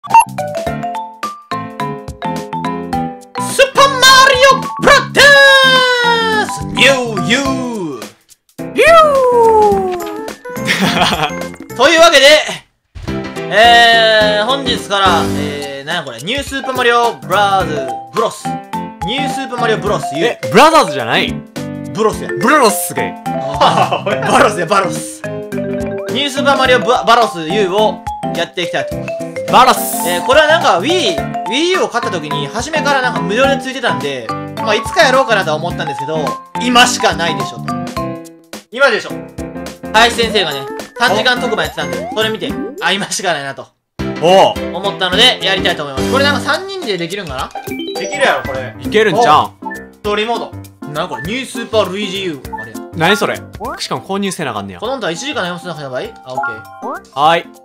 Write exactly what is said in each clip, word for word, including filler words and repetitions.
スーパーマリオブラザーズニューユーユーというわけで、えー、本日から、えー、なんやこれ、ニュースーパーマリオブラザーズブロス。ニュースーパーマリオブロス U。 え、ブラザーズじゃない？ ブロスや。 ブロスがいい。 バロスや、バロス。ニュースーパーマリオババロス U をやっていきたいと思います。 バロス。 えー、これはなんか Wii、Wii U を買った時に、初めからなんか無料でついてたんで、まあいつかやろうかなとは思ったんですけど、今しかないでしょと。今でしょ。林先生がね、短時間特番やってたんで、それ見て、あ、今しかないなと。 おお。 思ったので、やりたいと思います。これなんかさんにんでできるんかな？できるやろ、これ。 いけるんじゃん。 ストーリーモード。なんかこれ、ニュースーパールイージー U。あれや。 何それ？しかも購入せなあかんねや。 この音はいちじかんのよんすのやばい？あ、オッケー。 はーい。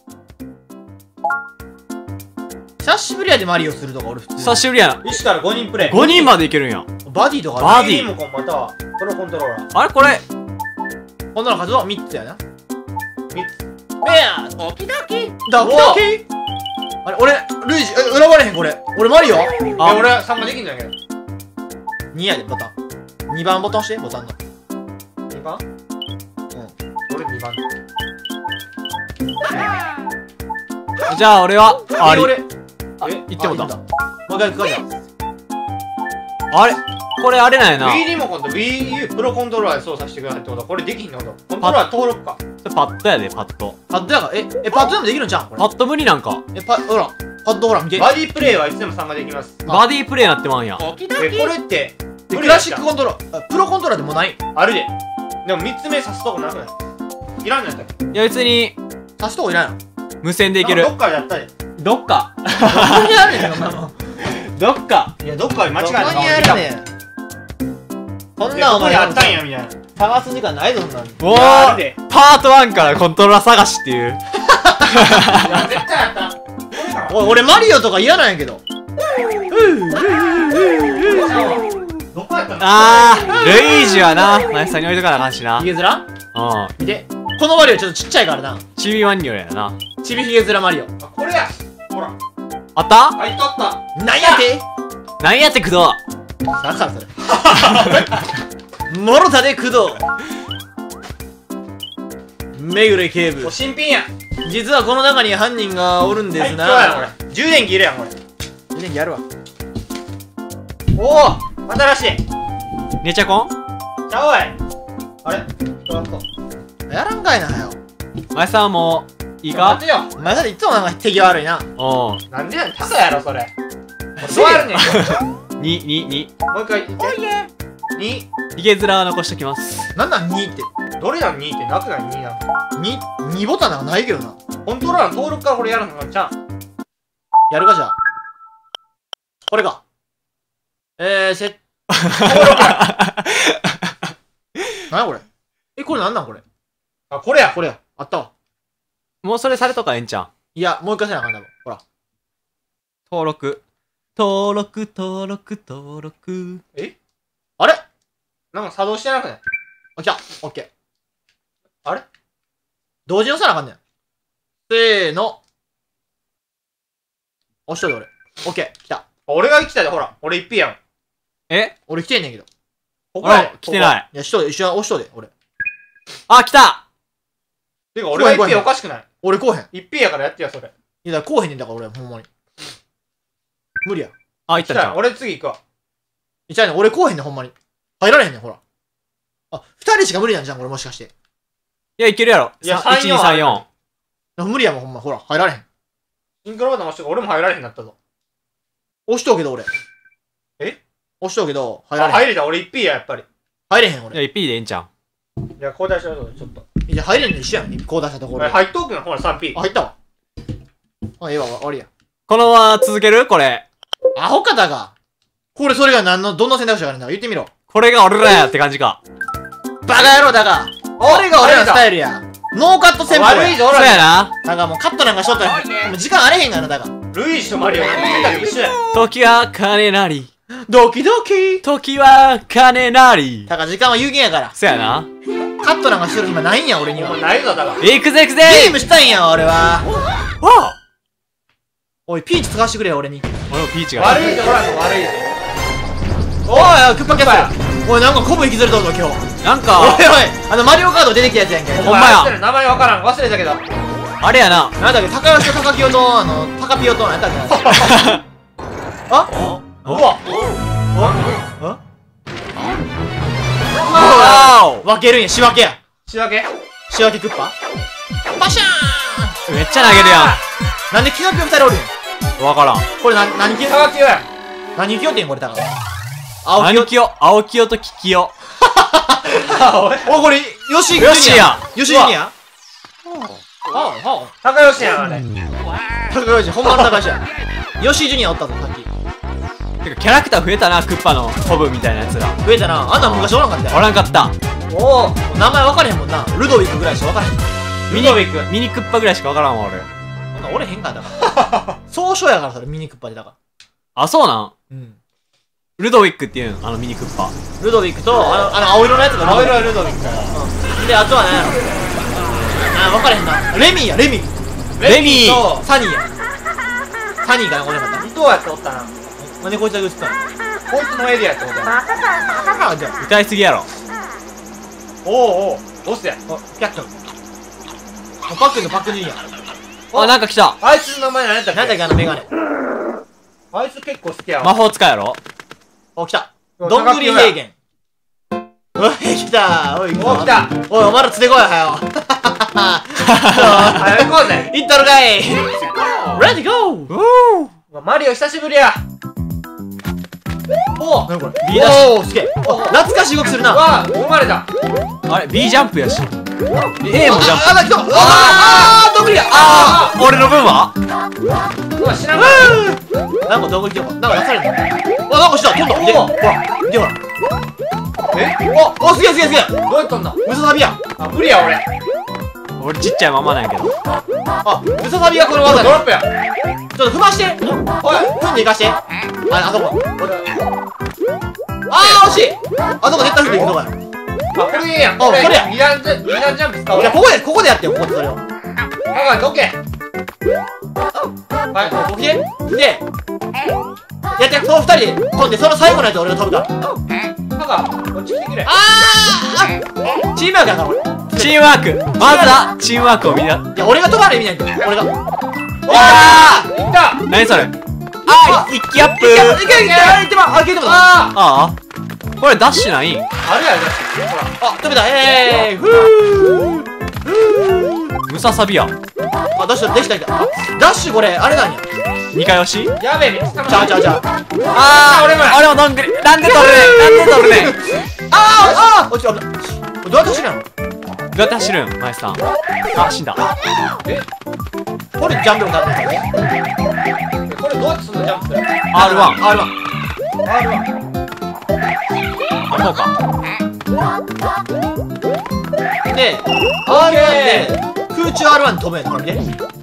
久しぶりやでマリオするとか俺普通。 久しぶりやな。 いちからごにんプレイ。 ごにんまでいけるんや。 バディとかバディリモコンまたはプロコントローラー。 あれこれ。 こんなの数はみっつやな。みっつ。メアドキドキドキドキあれ、俺、ルイージ、え、選ばれへんこれ。俺マリオ？あ、俺参加できんじゃんけど。にやで、ボタン。にばんボタン押して、ボタンの。にばん？うん。俺にばん。 じゃあ俺は、あり。 俺、 あ、言ってもた。 もう一回行くかじゃあれこれあれなんやな。 Wii リモコンと Wii U プロコントローラーで操作してくださいってことは、これできんの？コントローラー登録か。 パッドやで、パッド。 パッドやから、え、え、パッドでもできるんじゃんこれ。 パッド無理なんか。 え、パ、ほら、パッドほら、見て。バディプレイはいつでも参加できます。 バディプレイなってまうんや。 え、これって、クラシックコントローラー、プロコントローラーでもない？あるで。でもみっつめ刺すとこなくない？いらんのやったっけ？ いや別に、 刺すとこいらんの？ 無線でいける。 どっかでやったで。 どっか。 どこにあるねん、そんなの。 どっか。 いや、どっかで間違いない。どこにあるねん。こんなお前やったんや、みたいな。探す時間ないぞ、そんなの。 おーパートワンからコントローラー探しっていう。いや、 絶対やった。おい、俺マリオとか嫌なんやけど。どこやったの？ あー、ルイージはな、前さんに置いとかなあかんしな。 ヒゲ面？うん。見て。このマリオちょっとちっちゃいからな。 チビワンニョやな。 チビヒゲ面マリオ。あ、これや。ほら。 あったあ、いとった。なんやて？ なんやってくど。 だからそれ。もろたでくど。めぐれ警部。新品や。実はこの中に犯人がおるんですな。そうやこれ。充電器いるやんこれ。充電器やるわ。おお、新しい。 ねちゃこん？ ちゃおい。あれ？やらんかいなよ。 前さんもいいか？ 待てよ。前さんいつもなんか手際悪いな。 おう。 なんでやねん。タダやろそれ。どうやるねん。 に、に、に。 もう一回言って。に。 ヒゲ面は残しときます。 なんなんにって。どれなんにってなくないになの。に、にボタンなんかないけどな。コントローラーの登録からこれやるのかちゃん。やるかじゃあ。これか。えー、せ、登録や。なんやこれ。え、これなんなんこれ。あ、これや、これや。あったわ。 もうそれされとかええんちゃん。 いや、もう一回せなあかんだろ。ほら。 登録。登録、登録、登録。 えあれなんか作動してなくない？あ、来た。オッケー。あれ同時に押さなあかんねん。せーの。押しといて俺。オッケー。来た。俺が来たで、ほら。俺一品やん。 え俺来てんねんけど。ここや。来てない。 いや、しといて、一緒に押しといて、俺。 あ、来た！ てか、俺が一品おかしくない？俺こうへん。一品やからやってや、それ。いや、だからこうへんねんだから俺、ほんまに。無理や。 あ、行ったじゃん。 俺次行くわ。いちゃうねん、俺こうへんねん、ほんまに。入られへんねん、ほら。あ、二人しか無理なんじゃん、これもしかして。 いや、いけるやろ。 いや、 いち、に、さん、よん。無理やもん、ほんま。ほら、入られへん。シンクロボタン押して俺も入られへんなったぞ。押しとうけど、俺。え押しとうけど、入られへん。入れた、俺一品や、やっぱり。入れへん、俺。 いや、一品でええんちゃん。 いや、交代しよう、ちょっと。いや、入れんの一緒やん、交代したところで。入っとくな、ほら、さんピー。あ、入ったわ。あ、ええわ、終わりや。 このまま続けるこれ。 アホかだが。これ、それが何の、どんな選択肢があるんだ言ってみろ。これが俺らやって感じか。 バカ野郎だが。俺が俺のスタイルや。ノーカット戦法や。悪いぞ、 そうやな。 だがもうカットなんかしとったら、もう時間あれへんがな、だが。ルイージとマリオが一緒や。 時は金なり。 ドキドキ。 時は金なり。 だから時間は有限やから。 そうやな。 カットなんかしてる暇ないんや、俺には。ないぞ、だが。 行くぜ行くぜゲームしたいんや、俺は。 わあおい、ピーチ使わしてくれよ、俺に。 俺もピーチが悪いぞ、ほら、悪いぞ。おい、クッパキャッツ。おい、なんかコブ引きずれたぞ、今日。 なんかおいおい、あの、マリオカード出てきたやつやんけ。 ほんまや。 名前わからん、忘れたけど。 あれやな。 なんだっけ、高吉と高清と、あの、高ピオと、なんだっけ。あうわあわ分けるんや、仕分けや。 仕分け仕分けクッパパシャーーめっちゃ投げるやン。なんでキノピオ二人おるんん。わからん。 これな、何キノ高清や。 何キノってんこれ、高清。青何清青清とキキヨ。 お、これ、ヨシヨシやヨシジュニアはあ、は高吉やん、あれ。 あ。高吉、ほんまの高吉や。ヨシジュニアおったぞ、さっき。 てかキャラクター増えたな、クッパのコブみたいなやつが。 増えたな。あんなん昔おらんかったおよ。 らんかった。 おお、名前分かれへんもんな。ルドウィックぐらいしか分からへん。 ミニミニクッパぐらいしかわからんわ、俺。 そんなんおれへんからだから。総称やから、それ、ミニクッパでだから。 あ、そうなん？ うん。 ルドウィックっていうの、あのミニクッパ。 ルドウィックと、あの、あの青色のやつが青色はルドウィックや。 うん。で、あとはね、あ、分かれへんな。レミーや、レミー。 レミーと、 サニーや。サニーかな、これなかった。 伊藤やっておったな。 なんでこいつだけ映ったのこいつのエリアってことや。 あ、じゃあ。 歌いすぎやろ。 おおおう、ボスや。 あ、キャット。パックンのパックンジュニア。 あ、なんか来た。 あいつの名前何やったっけ？ なんだっけ、あのメガネ。 あいつ結構好きやわ。 魔法使いやろ。 お、来た。どんぐり平原。おい、来た。おい、 お来た。 おい、お前らつでこいよ、はよ。 早く行こうぜ。 行ったのかい。レディゴー。 うーマリオ久しぶりや。お何これ。 リーダーシおー、すげえ。懐かしい動きするな。 わあ、生まれた。 あれ B ジャンプやし。A もジャンプ。 あ、あ、来た。あー、どんぐりや。あ俺の分は？ うわ、知らんかー。なんかどんぐりってなんか出された。あ、なんかした。飛んだ。で、ほら。で、ほら。え？お、お、すげえすげえすげえ。 どうやったんだ。 ムササビや。 あ、無理や俺。 俺ちっちゃいままなんやけど。 あ、ムササビがこの技で。 ドロップや。 ちょっと踏まして。おい、踏んでいかして。あ、あそこ。あー、惜しい。あそこ絶対踏んでいくとこや。 あ、これいいやん。 あこれや二段ジャンプ、二段ジャンプ使おう。 いや、ここで、ここでやってよ、ここでそれを。 だからどけ。はい、 オッケーで、やって、その二人で飛んで、その最後のやつ俺が飛ぶから。 タカ、こっち来てくれ。 あーあ、チームワークやから、俺。 チームワーク。まずはチームワークをみんな。 いや、俺が飛ばない意味ないんだよ、俺が。 あいったー何それ。あー一気アップ。 いけいけいけいけば、あ、いけてもだ。ああああこれダッシュないん？ あれやで。ほら。 あ、飛べた、えー、ふーふームササビや。 あ、ダッシュできたできた。あ、ダッシュこれ、あれなんや。 二回押し？ やべえ、めっちゃちゃうちゃうちゃう。 あー俺もや俺もどんぐり。なんで取るねんなんで取るねんどあーあー落ちた、危ない。これどうやって走るんやろうやって走るんマイスさん。あ、死んだ。 これジャンプになってる。 これどうやってそんなジャンプする？ アールワン。 アールワン。 あるわ。 あ、こうか。 で、アールワンで空中 アールワン に飛ぶんやん。ほら見て。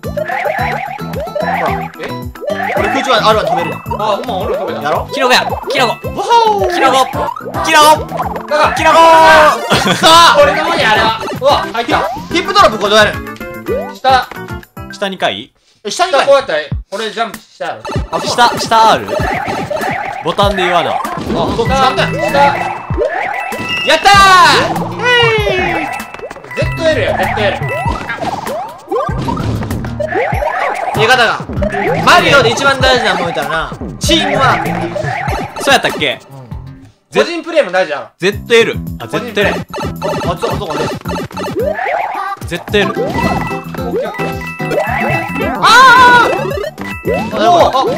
え？ 俺空中 アールワン 飛べるやん。 あ、ほんま俺も飛べた。 やろキノコやキノコわほーキノコキノコだから、 キノコさあ俺の方にあれは。うわ、入った。 ヒップドロップこれどうやるん下、 下に回え、下に下かいこうやったら、これジャンプしたやろ。 あ、そう下、下 R？ ボタンで言わな。 あ、そう下だよ。 下、 やったーえゼットエル や、ゼットエル。 ー言い方がマリオで一番大事なもん言ったらな、チームワーク。 そうやったっけ？ 個人プレイも大事やろ。 ゼットエル。あ、ゼットエル。 あ、そう、そうかね。 ゼットエル。 あーおあ、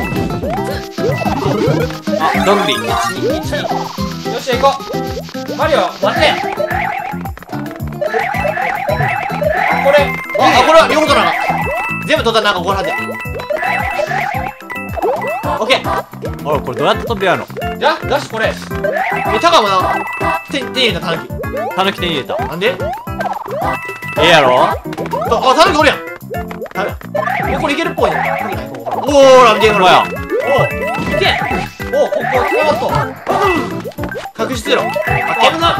あ、どんぐり。 よっしゃ、行こう。マリオ、待て。これ、 あ、あ、これは両方取らな。全部取ったらなんかこれはずや。オッケー。 おい、これどうやって飛びやるの？ じゃ、ダッシュこれ。 え、タカもな、手、手入れたタヌキ。 タヌキ手に入れた。 なんでええやろ？ あ、タヌキおるやん。ダメだ。え、これいけるっぽいね。おー、ほら、見て、ほら。 ほらや。 おー、いけ。おー、ここ、つながった。確実やろ。あ、けるな。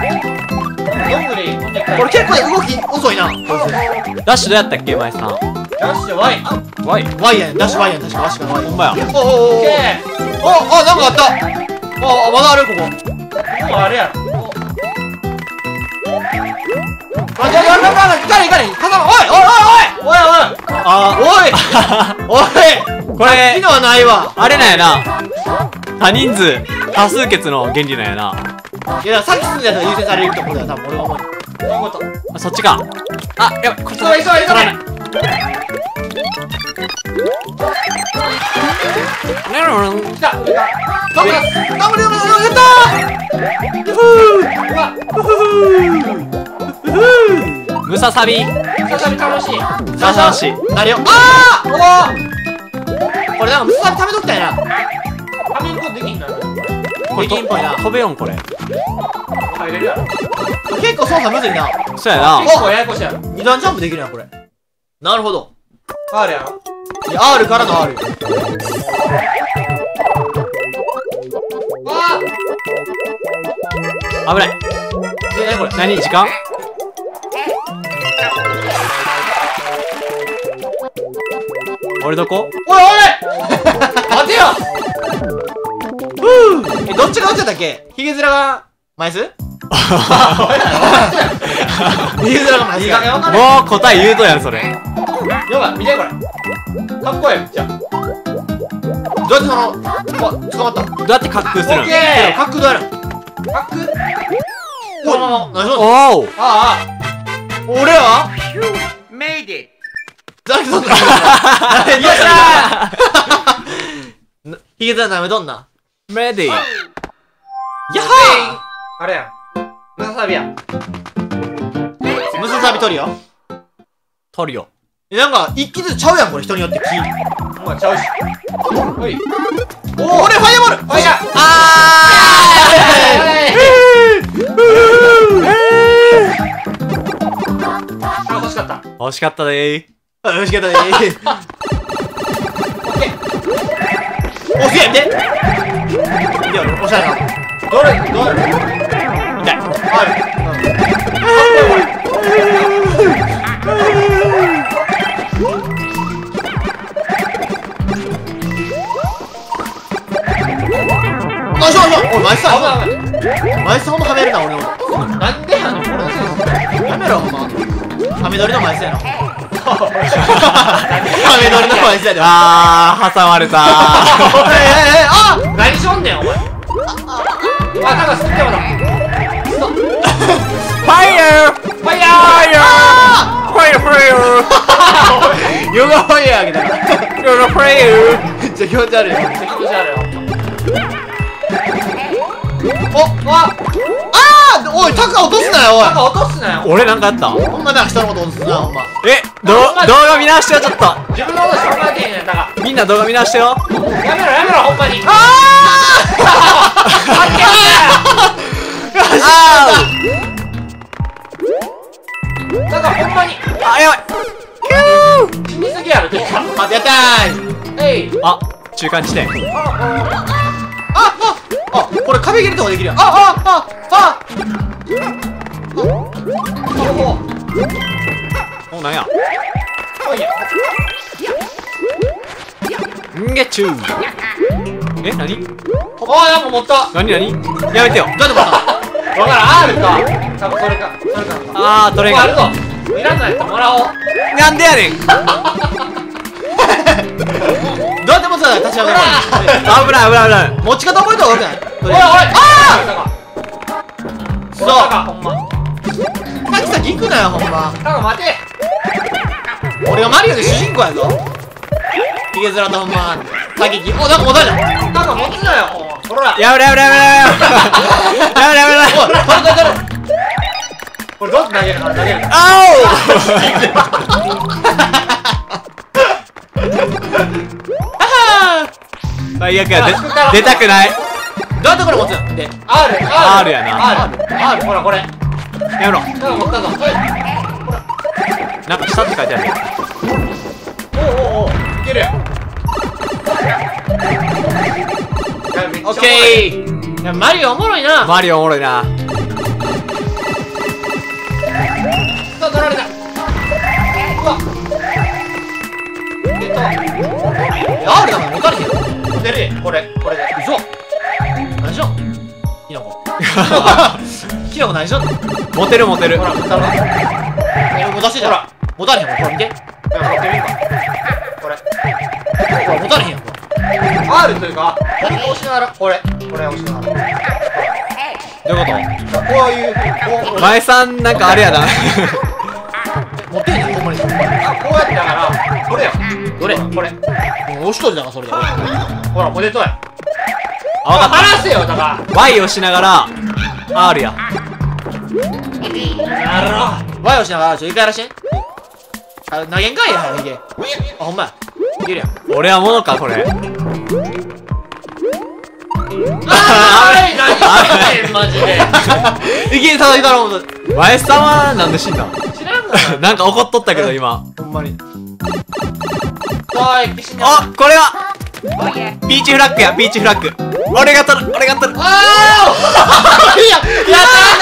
どんぐり、 これ結構動き遅いな。 ダッシュどうやったっけ、前さん。 ダッシュ Y。 ワイ。 Y やねん。ダッシュ Y やねん。確か Y しか Y ほんまや。 おおおおオッケー。 おあ、なんかあったあ、あまだあるここ。 もうあれやろ。 あ、じゃあ、じゃあ、じゃあ、行かない行かない。風間、おいおいおいおいおいおい。 あおいおいこれ昨日はないわ。 あれなんやな。多人数、多数決の原理なんやな。 いや、さっき住んでたら優先されるところだよ、多分俺が思う。 どういうこと？ あ、そっちか。あ、やばい、こっち急い急い急い。 取らない。なるほど。 来た。来た。 頑張れ頑張れ頑張れやったーうわ。 ムササビ。 再び楽しい。 ささし。 なるよ。あーおーこれなんかムスサビ食べときたいな。 ファミコンできんのよ。 これできんっぽいな。 飛べよんこれ。 入れるやろ。 結構操作むずいな。 そうやな。 結構ややこしいやろ。 二段ジャンプできるな、これ。なるほど。 R やろ。 いや、R からの R。 わあ。 危ない。 え、なにこれ。 何時間？俺どこ？ おいおい。待てよ。 ふぅえ、どっちがどっちだったっけ？ヒゲ面が、マイス？ヒゲ面がマイス。 いい加減わかる。 もう答え言うとやんそれ。 よば見てこれ。かっこいい。じゃあ。 どうやってその、わ、捕まった。 どうやって滑空するん？ オッケー。 角度ある。 かっこいい。 このまま、何しろんのおお。 あ俺はメイディ。 誰そんなよっしゃヒゲ面舐めとんな。 メディ。 やっー。 はあれや。ムササビや。 ームスサビ取るよ。 取るよ。 え、なんか、一気ずつちゃうやん、これ、人によって木。 お前ちゃうし。おい。 お、俺ファイアボールおいや。あ欲しかった。 惜しかったでー。 あ、よしかったねー。お、すげえ見て見てよ、おしゃれな。 どれどれ。 痛い。 ある。あ、そうそうおい、マイスさん、マイスさんほんまはめるな、俺の。 なんでやの俺のせいやめろ、ほんま。はめ撮りのマイスやな。はめ撮りのマイスやで。 あー、挟まれたー。 えええあ何しょんねんお前。あ、なんか吸ってもだ。 ファイヤーファイヤファイヤーファイヤーヨガファイヤーあげたら。 ヨガファイヤーめっちゃ気持ち悪いよ。 ー。気持ち悪いよ。 おああーおい、タカ落とすなよ、おい。 なんか落とすなよ。 俺なんかあったほんまな、人のこと落とすな、ほんま。 え、ど、動画見直してよ、ちょっと。 自分のこと考えてへんねんだかみんな動画見直してよ。 ら。やめろやめろほんまに。ああーなんかほんまにーあ、やばい。 死にすぎやろてか。 待ってやったーい。 えい。 あ、中間地点。 あああこれ壁切るとこできるやん。ああああお、なんや。 おいや。 んげちゅう。え、なにおーなんか持った。 なになにやめてよ。 どうやってまわからん。R か。多分それか。それか。 あー、どれあるが。 ぞ。いらんないともらおう。 なんでやねん。危たどうやって持つんだ立ち上がるない危ない危ない。 持ち方覚えた方がよくないおいおい。 ああそうタカほんま。 あさっきさ、行くなよ、ほんま。 タカ待て。 俺がマリオで主人公やぞ。ヒゲ面とほんま。先行き。お、なんか持たれた。 タカ持つなよ。ほら。 やめろやめろやめろやめろやめろやめろ。 おい、取れ取れ取れ。 これどう投げるか投げるか。 あお最悪や。で出たくない。 どうやってこれ持つんで。 R R やな。 R R ほらこれ。 やめろ。 タカ持ったぞ。はい。 なんか下って書いてあるよ。 おうおうおう。いけるやん。 オッケー。いや、マリオおもろいな。 マリオおもろいな。 さあ取られた。うわ。 R だから持たれへんよ。 出るこれこれで嘘。何しよんキノコ。キノコ何しよんの。 モテるモテる。 ほら持たないえ、持たしてじゃん。 ほら持たれへんよ。これ見て。 持ってみるかこれほら持たれへんよ。 R というかこれ押しながらこれこれ押しながらどういうここういうふうにこうと？前さんなんかあれやな。 持ってへんねん、ほんまに。 あこうやってだからこれよどれこれもう押しとるじゃんか、それで。 ほらポテトやあ、わかっ離せよだかた。Y をしながら R や。 らなるワイをしながら、ちょ、一回やらして。あ、投げんかいや、いけ。あ、ほんまや。いけるやん。 俺はものかこれ。 あーい何してんマジでいけ、ただいたら、ほんと。 前さんはなんで死んだ？ 知らんがななんか怒っとったけど今。 ほんまに。 おい岸にあ、これはピーチフラッグや、ピーチフラッグ。俺が取る、俺が取る。 あいや、いや、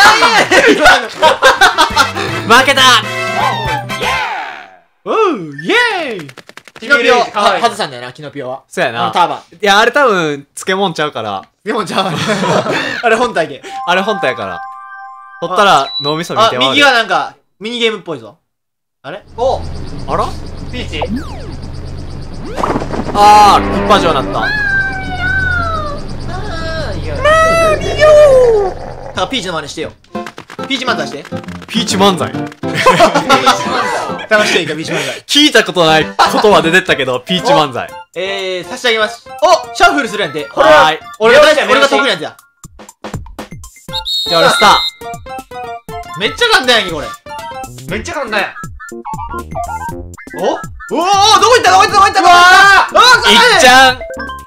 負けた。 おう、イェーイ。キノピオ、は外さんだよな、キノピオは。 そうやな。 あのターバン。 いや、あれ多分漬物ちゃうから。 でもじゃあ、あれ本体で。 あれ本体やから。取ったら脳みそ見あ、 て終わる。 右がなんか、ミニゲームっぽいぞ。あれおあら？ ピーチあー、一波状になった。 だからピーチの真似してよ。ピーチ漫才して。 ピーチ漫才。 楽しいか、ピーチ漫才。 聞いたことない言葉出てったけど、ピーチ漫才。 えー、差し上げます。お、シャッフルするやんて。これははーい。 俺が大好き、 目押し俺が得意なやつや。 じゃあ俺スタめっちゃ簡単やんけ、これ。 めっちゃ簡単やおおおお、どこ行ったどこ行ったどこ行ったどこ行ったあー。いっちゃゃん。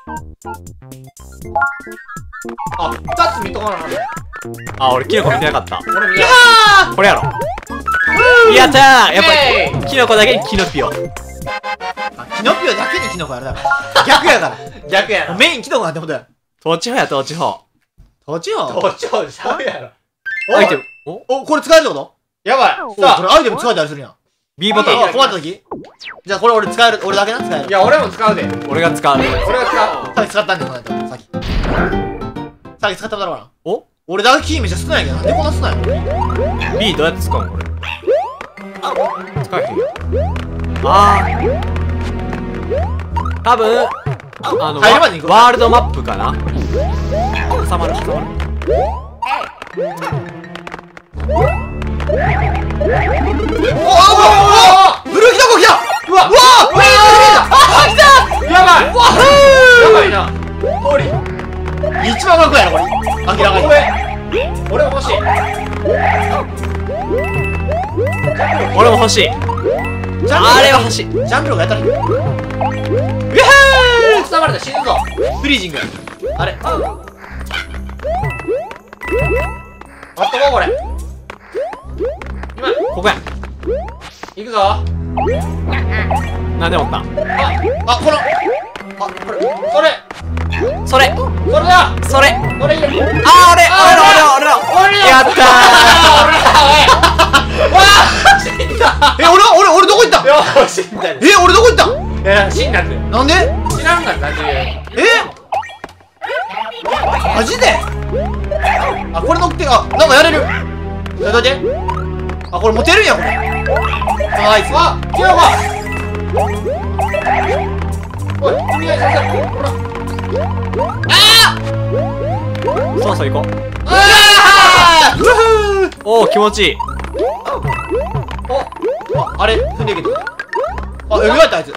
あ、二つ見とかなあかんねあ、俺キノコ見てなかった。 俺見やこれやろ。やったー。やっぱイエーり、キノコだけにキノピオ。 キノピオだけにキノコやるだから。逆やから。 逆やなメインキノコなんてことや。 統治法や、統治法。 どっちよ。 どっちもちゃうやろアイテム。おお、これ使えるってことやばいさあ、 さこれアイテム使えたりするやん。 B ボタン。 あ、困った時じゃあこれ俺使える、俺だけな使える。 あいや俺も使うで俺が使う。 俺が使さっき使ったんだよ、この間。さっき。さっき使っただろうな。 お俺だけキーめっちゃ少ないけど、なんでこんな少ないの ?B どうやって使うのこれ。使えへんよ。あー。多分、あの、 入るまでに行こうワールドマップかな。挟まる、挟まる。 おあ、うわうわブルーキノコ来たうわうわうわあ、来たうやばいわやばいな通り一番楽やろ、これ。明らかに。 俺も欲しい俺も欲しい。 ジャンあれは欲しい。 ジャンプ力やったらいい。うもう塞がれたら死ぬぞフリージング。あれあっとこうこれ今ここや。 行くぞなんで持ったあ、この、あ、これ。 それそれそれだそれこれ入れるあー、俺俺だ俺だ俺だやったー。 わあ死んだえ、俺、俺、俺どこ行ったんよー死んだよえ、俺どこ行ったんいや死んだってなんで知らんかったってえマジであ、これ乗って、あ、なんかやれるどうやってあ、これ持てるんや、これ。このアイス。 あキノコおい君が先生ほらそうそう行こう。 あーうふーおー、気持ちいい。 おあ、あれ踏んでいけてる。あ、えぐられたあいつ。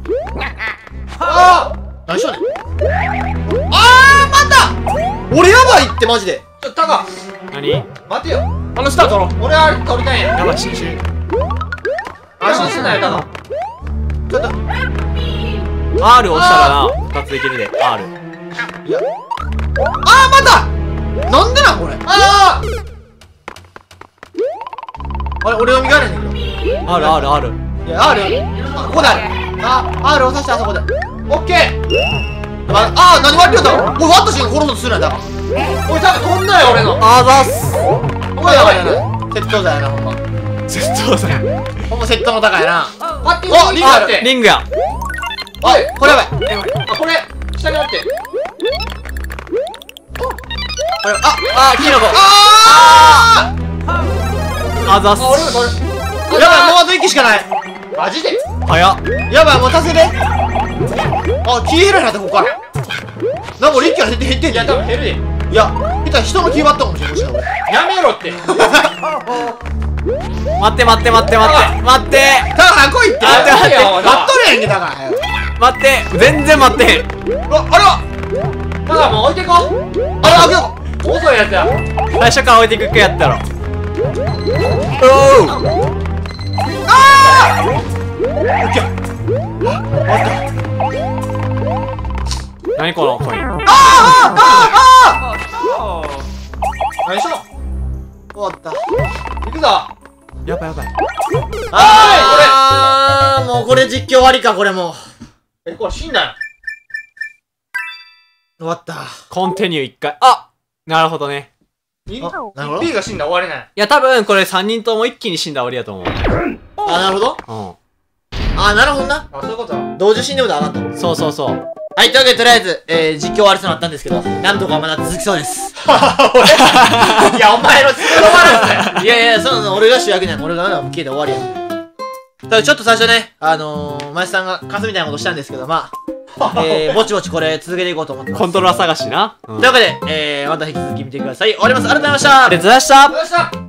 あ何しようねん。あー、また俺やばいってマジで。 ちょっとタカ何待てよあのスター取ろう。 俺あれ取りたいんややばい、死ぬ死ぬ。 安心すなよタカちょっと、 R 押したらな、ふたつできるで。R。 いや。あー、またなんでなんこれ。 ああれ、俺読みがえれんねんけ R、R、R。 ど。いや、R。あ、ここである。あ、R を刺してあそこで。 ーオッケーあ、あー、何割りよったの俺割った瞬間殺そうとするんやだから。 おいタカ飛んだよ俺のあざっす。 おいやばいやばい。窃盗罪やな、ほんま。 窃盗罪。 ほんま窃盗の高いな。 待っておリングあるってリングや。 あ、これやばい。 あ、これ下にあってこれ、あ、 あ、キノコ。 ああざっす。 あ、俺もこれーやばい、もうあといっきしかない。 マジで早っ。 やばい、もう助けて。あ、気減らなった、ここから。なんか俺一気が減って減ってんいや、 じゃん。 多分減るでいや、下手人の気割ったかもしれん、もしかしたらやめろって待って待って待って待って待って俺。だから来いって。 待って待って待っとるやんけ、だから。 待って全然待ってへん。 うわ、あれはだからもう置いてこあれあ、けど遅いやつや最初から置いていくかやったろ。おお。何このコイン。 ああああ何しろ終わった。 行くぞやばいやばい。 あー、もうこれ実況終わりか、これもう。 え、これ死んだよ終わった。 コンティニュー一回。あ、なるほどね。 いあ、なるほど。 B が死んだら終わりないいや多分これさんにんとも一気に死んだら終わりやと思う。 あ、なるほど。 うあ、なるほどな。 あ、そういうことだ同時死んでもあかんと。 ん。そうそうそう。 はい、というわけでとりあえず、えー、実況終わりそうになったんですけど、なんとかまだ続きそうです。 いや、お前の仕事話だよいやいや、そうなの、俺が主役じゃない。俺がもう消えて終わりや。ただちょっと最初ね、あのー、前さんがカスみたいなことしたんですけど、まあ、えー、ぼちぼちこれ続けていこうと思ってます。 コントローラー探しな。うん。 というわけで、えー、また引き続き見てください。終わります。ありがとうございました。 ありがとうございました。 よっしゃ